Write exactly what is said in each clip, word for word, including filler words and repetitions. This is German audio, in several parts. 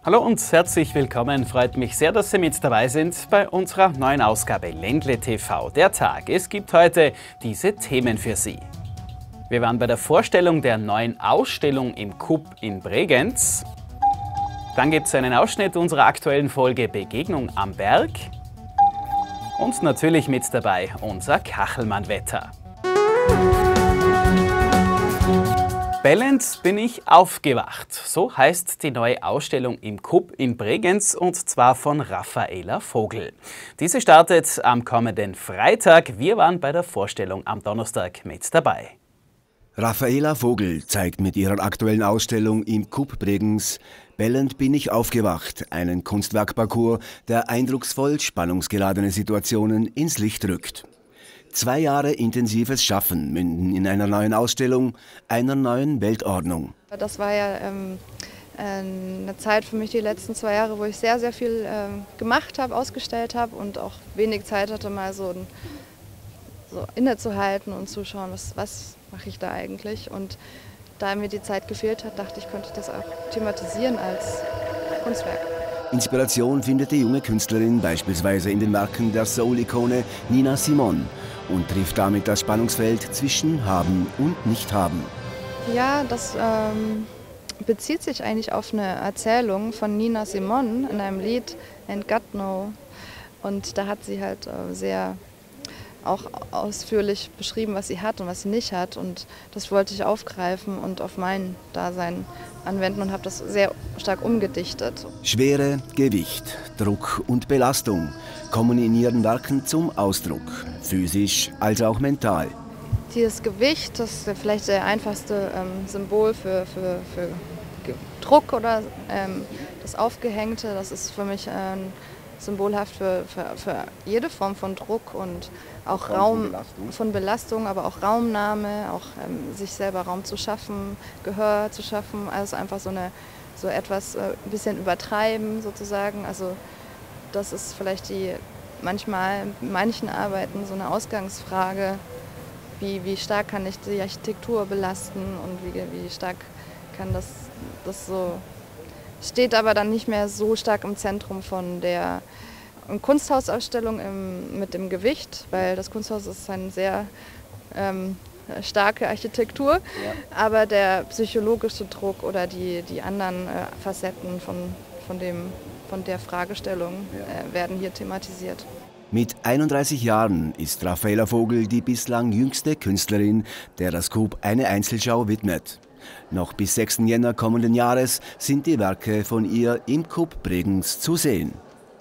Hallo und herzlich willkommen. Freut mich sehr, dass Sie mit dabei sind bei unserer neuen Ausgabe Ländle T V, der Tag. Es gibt heute diese Themen für Sie. Wir waren bei der Vorstellung der neuen Ausstellung im K U B in Bregenz. Dann gibt es einen Ausschnitt unserer aktuellen Folge Begegnung am Berg. Und natürlich mit dabei unser Kachelmann-Wetter. Bellend bin ich aufgewacht. So heißt die neue Ausstellung im K U B in Bregenz und zwar von Raffaela Vogel. Diese startet am kommenden Freitag. Wir waren bei der Vorstellung am Donnerstag mit dabei. Raffaela Vogel zeigt mit ihrer aktuellen Ausstellung im K U B Bregenz Bellend bin ich aufgewacht, einen Kunstwerkparcours, der eindrucksvoll spannungsgeladene Situationen ins Licht rückt. Zwei Jahre intensives Schaffen münden in einer neuen Ausstellung, einer neuen Weltordnung. Das war ja ähm, eine Zeit für mich, die letzten zwei Jahre, wo ich sehr, sehr viel ähm, gemacht habe, ausgestellt habe und auch wenig Zeit hatte, mal so, ein, so innezuhalten und zu schauen, was, was mache ich da eigentlich. Und da mir die Zeit gefehlt hat, dachte ich, könnte ich das auch thematisieren als Kunstwerk. Inspiration findet die junge Künstlerin beispielsweise in den Werken der Soul-Ikone Nina Simone und trifft damit das Spannungsfeld zwischen Haben und Nicht-Haben. Ja, das ähm, bezieht sich eigentlich auf eine Erzählung von Nina Simone in einem Lied Ain't Got No. Und da hat sie halt äh, sehr auch ausführlich beschrieben, was sie hat und was sie nicht hat. Und das wollte ich aufgreifen und auf mein Dasein anwenden und habe das sehr stark umgedichtet. Schwere, Gewicht, Druck und Belastung kommen in ihren Werken zum Ausdruck, physisch als auch mental. Dieses Gewicht, das ist vielleicht der einfachste ähm, Symbol für, für, für Druck oder ähm, das Aufgehängte. Das ist für mich ähm, symbolhaft für, für, für jede Form von Druck und auch Raum von Belastung, von Belastung aber auch Raumnahme, auch ähm, sich selber Raum zu schaffen, Gehör zu schaffen, also einfach so, eine, so etwas äh, ein bisschen übertreiben sozusagen. Also das ist vielleicht die manchmal in manchen Arbeiten so eine Ausgangsfrage, wie, wie stark kann ich die Architektur belasten und wie, wie stark kann das, das so, steht aber dann nicht mehr so stark im Zentrum von der Kunsthausausstellung im, mit dem Gewicht, weil das Kunsthaus ist eine sehr ähm, starke Architektur, ja. Aber der psychologische Druck oder die, die anderen äh, Facetten von, von, dem, von der Fragestellung äh, werden hier thematisiert. Mit einunddreißig Jahren ist Raffaela Vogel die bislang jüngste Künstlerin, der das K U B eine Einzelschau widmet. Noch bis sechsten Jänner kommenden Jahres sind die Werke von ihr im K U B Bregenz zu sehen.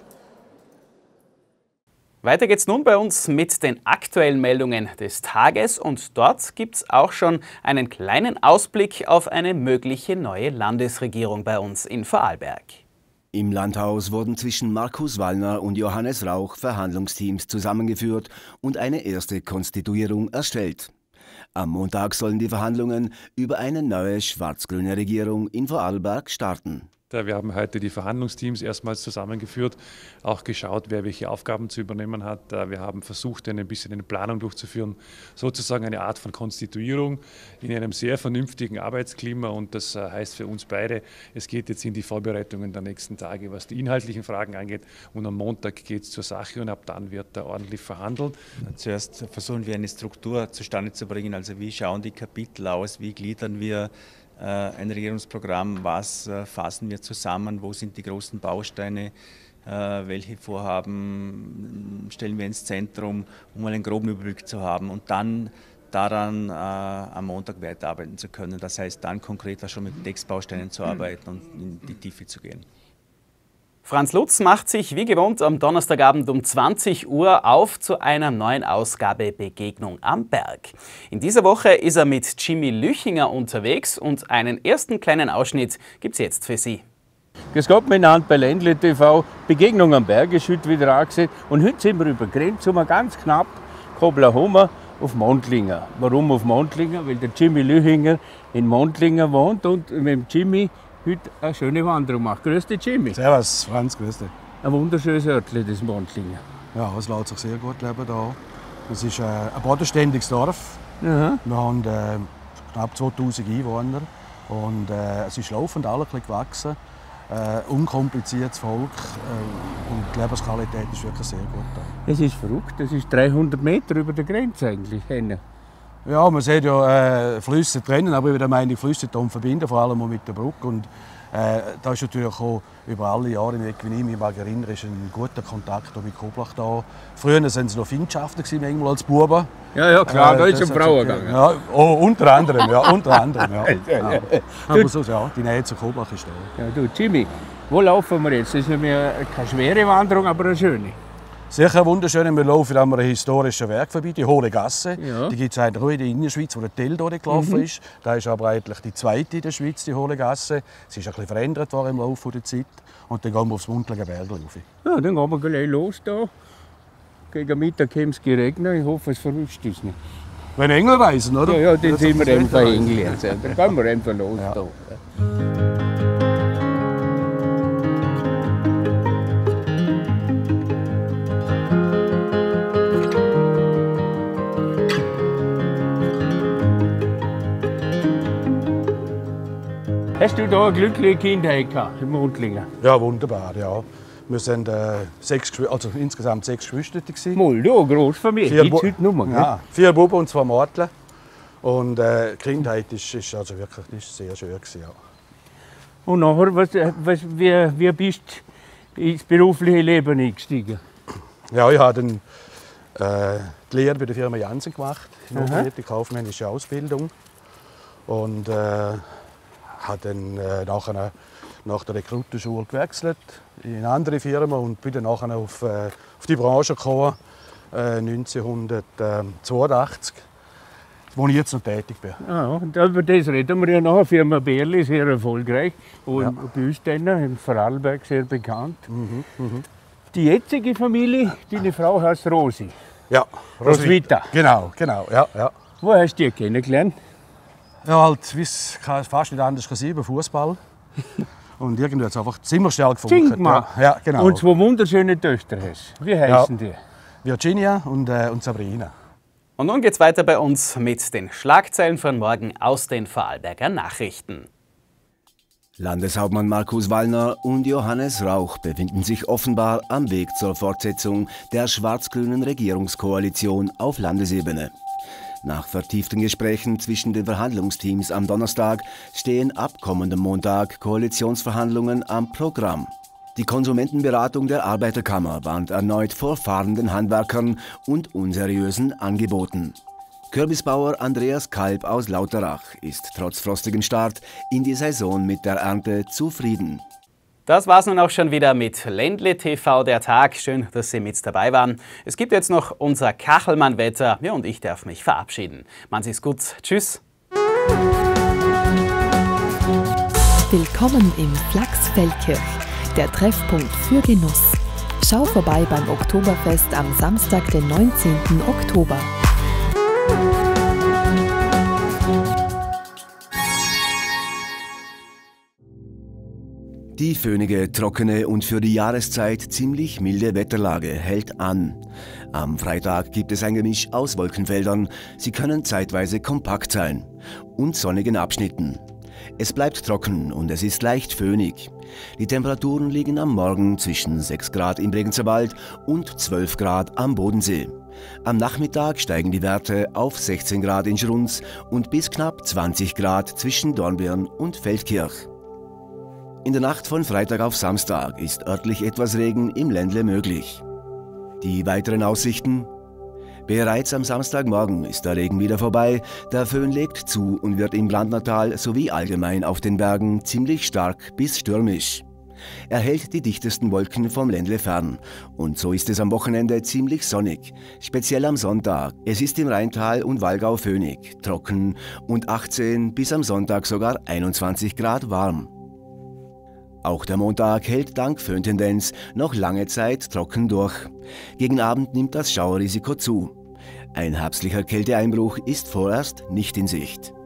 Weiter geht's nun bei uns mit den aktuellen Meldungen des Tages und dort gibt's auch schon einen kleinen Ausblick auf eine mögliche neue Landesregierung bei uns in Vorarlberg. Im Landhaus wurden zwischen Markus Wallner und Johannes Rauch Verhandlungsteams zusammengeführt und eine erste Konstituierung erstellt. Am Montag sollen die Verhandlungen über eine neue schwarz-grüne Regierung in Vorarlberg starten. Wir haben heute die Verhandlungsteams erstmals zusammengeführt, auch geschaut, wer welche Aufgaben zu übernehmen hat. Wir haben versucht, ein bisschen eine Planung durchzuführen, sozusagen eine Art von Konstituierung in einem sehr vernünftigen Arbeitsklima. Und das heißt für uns beide, es geht jetzt in die Vorbereitungen der nächsten Tage, was die inhaltlichen Fragen angeht. Und am Montag geht es zur Sache und ab dann wird da ordentlich verhandelt. Zuerst versuchen wir eine Struktur zustande zu bringen, also wie schauen die Kapitel aus, wie gliedern wir ein Regierungsprogramm, was fassen wir zusammen, wo sind die großen Bausteine, welche Vorhaben stellen wir ins Zentrum, um einen groben Überblick zu haben und dann daran am Montag weiterarbeiten zu können. Das heißt, dann konkreter schon mit Textbausteinen zu arbeiten und in die Tiefe zu gehen. Franz Lutz macht sich wie gewohnt am Donnerstagabend um zwanzig Uhr auf zu einer neuen Ausgabe Begegnung am Berg. In dieser Woche ist er mit Jimmy Lüchinger unterwegs und einen ersten kleinen Ausschnitt gibt's jetzt für Sie. Grüß Gott miteinander bei Ländle T V. Begegnung am Berg ist heute wieder angesehen. Und heute sind wir über Grenz, sind wir ganz knapp, Kobler-Homer auf Mondlinger. Warum auf Mondlinger? Weil der Jimmy Lüchinger in Mondlinger wohnt und mit dem Jimmy heute eine schöne Wanderung macht. Grüß dich, Jimmy. Servus, Franz, grüß dich. Ein wunderschönes Örtchen, das Mondlinger. Ja, es lässt sich sehr gut leben hier. Es ist äh, ein bodenständiges Dorf. Aha. Wir haben äh, knapp zweitausend Einwohner und äh, es ist laufend alles ein bisschen gewachsen. Äh, unkompliziertes Volk äh, und die Lebensqualität ist wirklich sehr gut da. Es ist verrückt, das ist dreihundert Meter über der Grenze eigentlich. Ja, man sieht ja äh, Flüsse trennen, aber ich meine Flüsse verbinden, vor allem auch mit der Brücke. Und, äh, da ist natürlich auch über alle Jahre hinweg, wie ich mich mag erinnern, ist ein guter Kontakt mit Koblach da. Früher waren es noch Feindschaften manchmal als Buben. Ja, ja, klar, äh, da ist es um Frauen gegangen. Ja, oh, unter anderem, ja, unter anderem, ja. ja. Aber so, ja, die Nähe zu Koblach ist da. Ja, du, Jimmy, wo laufen wir jetzt? Das ist ja mehr keine schwere Wanderung, aber eine schöne. Sicher wunderschön. Wir laufen an einem historischen Werk vorbei, die Hohle Gasse. Ja. Die gibt es eigentlich auch in der Innerschweiz, wo der Tell durchgelaufen mhm. ist. Da ist aber eigentlich die zweite in der Schweiz, die Hohle Gasse. Sie ist ein bisschen verändert worden im Laufe der Zeit. Und dann gehen wir aufs Mundlinger Berg rauf. Ja, dann gehen wir gleich los da. Gegen Mittag kann es regnen. Ich hoffe, es verrutscht uns nicht. Wenn Engel reisen, oder? Ja, ja, dann sind wir einfach Engel. Dann gehen wir einfach los. Ja. Da. Hast du da eine glückliche Kindheit gehabt, im Mundlingen? Ja, wunderbar, ja. Wir sind äh, sechs, also insgesamt sechs Geschwister. Mal, ja, Großfamilie, gibt es heute nur mehr. Ja, vier Buben und zwei Mädchen. Und äh, die Kindheit ist, ist also wirklich ist sehr schön gewesen, ja. Und nachher, was, was, wie, wie bist du ins berufliche Leben eingestiegen? Ja, ich habe dann äh, die Lehre bei der Firma Jansen gemacht, in die kaufmännische Ausbildung. Und äh, habe dann äh, nachher, nach der Rekrutenschule gewechselt in eine andere Firma und bin dann nachher auf, äh, auf die Branche gekommen, äh, neunzehnhundertzweiundachtzig, wo ich jetzt noch tätig bin. Ah, und über das reden wir ja nachher. Firma Berli, sehr erfolgreich und ja. bei uns dann in Vorarlberg sehr bekannt. Mhm, mh. Die jetzige Familie, deine Frau heißt Rosi. Ja, Roswitha. Genau, genau, ja, ja. Wo hast du die kennengelernt? Ja, halt, wie es fast nicht anders sein, über Fußball. Und irgendwie hat es einfach ziemlich schnell gefunden. Ja. Ja, genau. Und zwei wunderschöne Töchter hast. Wie heißen ja. die? Virginia und, äh, und Sabrina. Und nun geht's weiter bei uns mit den Schlagzeilen von morgen aus den Vorarlberger Nachrichten. Landeshauptmann Markus Wallner und Johannes Rauch befinden sich offenbar am Weg zur Fortsetzung der schwarz-grünen Regierungskoalition auf Landesebene. Nach vertieften Gesprächen zwischen den Verhandlungsteams am Donnerstag stehen ab kommendem Montag Koalitionsverhandlungen am Programm. Die Konsumentenberatung der Arbeiterkammer warnt erneut vor fahrenden Handwerkern und unseriösen Angeboten. Kürbisbauer Andreas Kalb aus Lauterach ist trotz frostigem Start in die Saison mit der Ernte zufrieden. Das war's nun auch schon wieder mit Ländle T V der Tag. Schön, dass Sie mit dabei waren. Es gibt jetzt noch unser Kachelmann-Wetter. Ja, und ich darf mich verabschieden. Machen Sie es gut. Tschüss. Willkommen im Flachs Feldkirch, der Treffpunkt für Genuss. Schau vorbei beim Oktoberfest am Samstag, den neunzehnten Oktober. Die föhnige, trockene und für die Jahreszeit ziemlich milde Wetterlage hält an. Am Freitag gibt es ein Gemisch aus Wolkenfeldern. Sie können zeitweise kompakt sein und sonnigen Abschnitten. Es bleibt trocken und es ist leicht föhnig. Die Temperaturen liegen am Morgen zwischen sechs Grad im Bregenzer Wald und zwölf Grad am Bodensee. Am Nachmittag steigen die Werte auf sechzehn Grad in Schrunz und bis knapp zwanzig Grad zwischen Dornbirn und Feldkirch. In der Nacht von Freitag auf Samstag ist örtlich etwas Regen im Ländle möglich. Die weiteren Aussichten? Bereits am Samstagmorgen ist der Regen wieder vorbei, der Föhn legt zu und wird im Brandnertal sowie allgemein auf den Bergen ziemlich stark bis stürmisch. Er hält die dichtesten Wolken vom Ländle fern und so ist es am Wochenende ziemlich sonnig, speziell am Sonntag. Es ist im Rheintal und Wallgau föhnig, trocken und achtzehn bis am Sonntag sogar einundzwanzig Grad warm. Auch der Montag hält dank Föhntendenz noch lange Zeit trocken durch. Gegen Abend nimmt das Schauerrisiko zu. Ein herbstlicher Kälteeinbruch ist vorerst nicht in Sicht.